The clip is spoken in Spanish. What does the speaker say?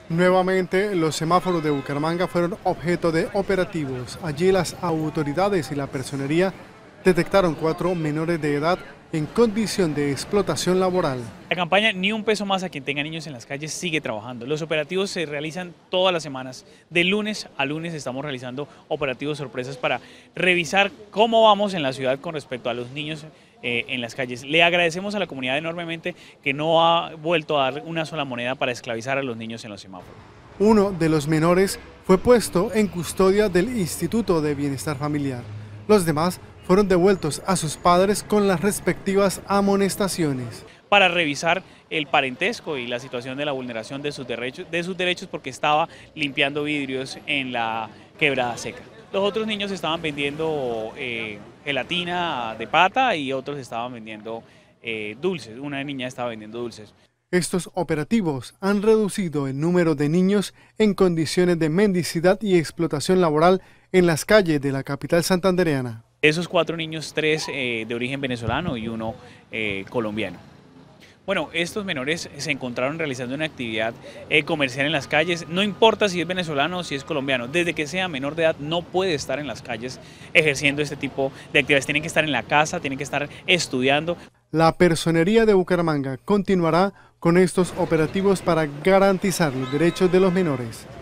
Nuevamente, los semáforos de Bucaramanga fueron objeto de operativos. Allí las autoridades y la personería detectaron 4 menores de edad en condición de explotación laboral. La campaña Ni un peso más a quien tenga niños en las calles sigue trabajando. Los operativos se realizan todas las semanas. De lunes a lunes estamos realizando operativos sorpresas para revisar cómo vamos en la ciudad con respecto a los niños en las calles. Le agradecemos a la comunidad enormemente que no ha vuelto a dar una sola moneda para esclavizar a los niños en los semáforos. Uno de los menores fue puesto en custodia del Instituto de Bienestar Familiar. Los demás fueron devueltos a sus padres con las respectivas amonestaciones. Para revisar el parentesco y la situación de la vulneración de sus derechos porque estaba limpiando vidrios en la quebrada seca. Los otros niños estaban vendiendo gelatina de pata y otros estaban vendiendo dulces. Una niña estaba vendiendo dulces. Estos operativos han reducido el número de niños en condiciones de mendicidad y explotación laboral en las calles de la capital santandereana. Esos 4 niños, 3 de origen venezolano y 1 colombiano. Bueno, estos menores se encontraron realizando una actividad comercial en las calles, no importa si es venezolano o si es colombiano, desde que sea menor de edad no puede estar en las calles ejerciendo este tipo de actividades, tienen que estar en la casa, tienen que estar estudiando. La Personería de Bucaramanga continuará con estos operativos para garantizar los derechos de los menores.